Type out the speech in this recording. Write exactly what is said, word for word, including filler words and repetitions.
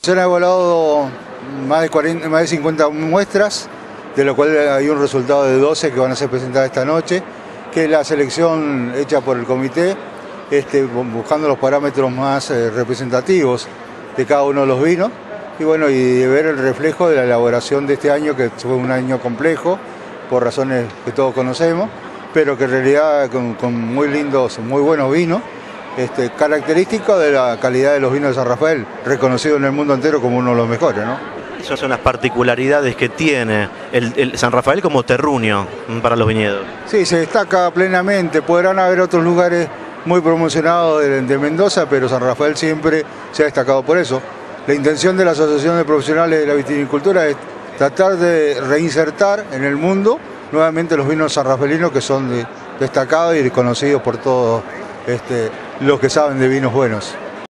Se han evaluado más de, cuarenta, más de cincuenta muestras, de lo cual hay un resultado de doce que van a ser presentadas esta noche, que es la selección hecha por el comité, este, buscando los parámetros más eh, representativos de cada uno de los vinos, y bueno, y ver el reflejo de la elaboración de este año, que fue un año complejo, por razones que todos conocemos, pero que en realidad con, con muy lindos, muy buenos vinos, este, característico de la calidad de los vinos de San Rafael, reconocido en el mundo entero como uno de los mejores, ¿no? Esas son las particularidades que tiene el, el San Rafael como terruño para los viñedos. Sí, se destaca plenamente. Podrán haber otros lugares muy promocionados de, de Mendoza, pero San Rafael siempre se ha destacado por eso. La intención de la Asociación de Profesionales de la Vitivinicultura es tratar de reinsertar en el mundo nuevamente los vinos sanrafaelinos, que son de, destacados y conocidos por todos este, los que saben de vinos buenos.